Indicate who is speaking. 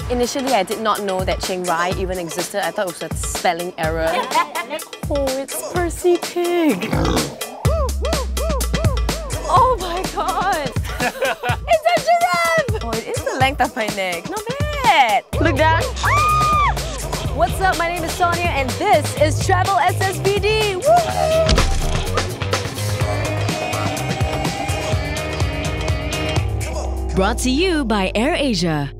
Speaker 1: Initially, I did not know that Chiang Rai even existed. I thought it was a spelling error. Oh, it's Percy Pig. Oh my god! It's a giraffe! Oh, it is the length of my neck. Not bad. Look down. What's up? My name is Sonia and this is TravelSSBD. Woo!
Speaker 2: Brought to you by AirAsia.